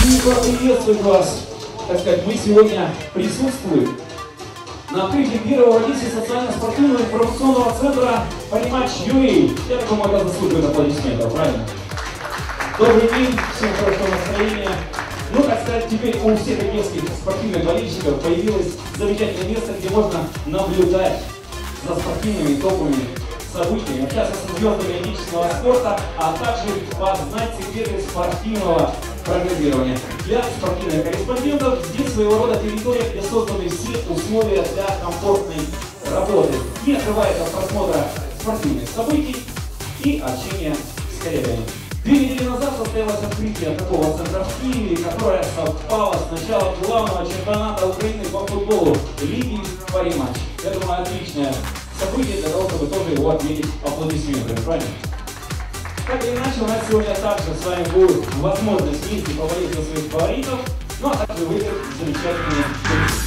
Приветствую вас. Так сказать, мы сегодня присутствуем на открытии первого в Одессе социально-спортивного информационного центра «Париматч.ua». Я так думаю, это заслуживает аплодисментов, правильно? Добрый день, всем хорошего настроения. Ну, так сказать, теперь у всех одесских спортивных болельщиков появилось замечательное место, где можно наблюдать за спортивными топовыми событиями, общаться со звездами отечественного спорта, а также познать секреты спортивного прогнозирования. Для спортивных корреспондентов здесь своего рода территория, где созданы все условия для комфортной работы. Не открывается от просмотра спортивных событий и общения с коллегами. 2 недели назад состоялось открытие такого центра в Киеве, которое совпало с началом главного чемпионата Украины по футболу Лиги Париматч. Я думаю, отличное событие для того, чтобы тоже его отметить аплодисментами, правильно? Так или иначе, у нас сегодня также с вами будет возможность вместе поболеть за своих фаворитов, ну а также выиграть замечательные приз.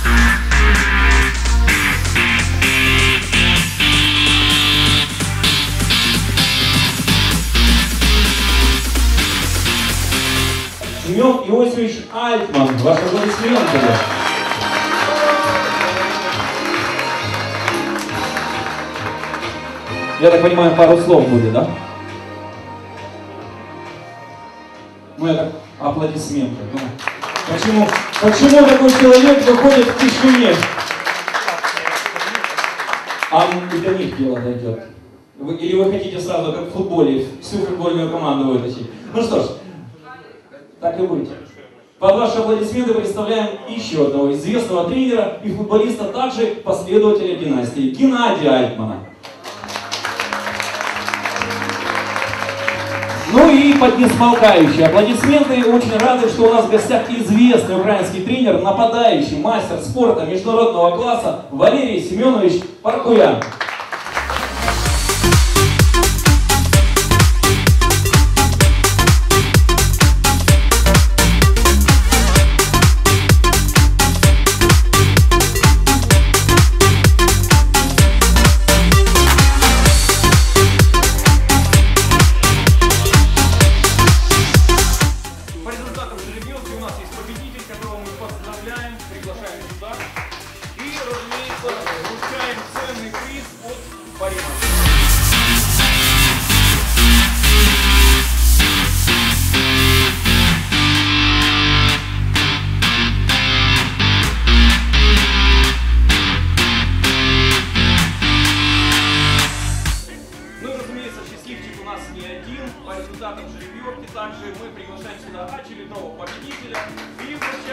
Семен Иосифович Альтман, ваши аплодисменты. Я так понимаю, пару слов будет, да? Ну это аплодисменты. Ну, почему такой человек выходит в тишине? А до них дело дойдет. Или вы хотите сразу, как в футболе, всю футбольную команду вытащить? Ну что ж, так и быть. Под ваши аплодисменты представляем еще одного известного тренера и футболиста, также последователя династии, Геннадия Альтмана. Ну и под несмолкающие аплодисменты очень рады, что у нас в гостях известный украинский тренер, нападающий, мастер спорта международного класса Валерий Семенович Паркуян. По результатам жеребьевки также мы приглашаем сюда очередного победителя и вручаем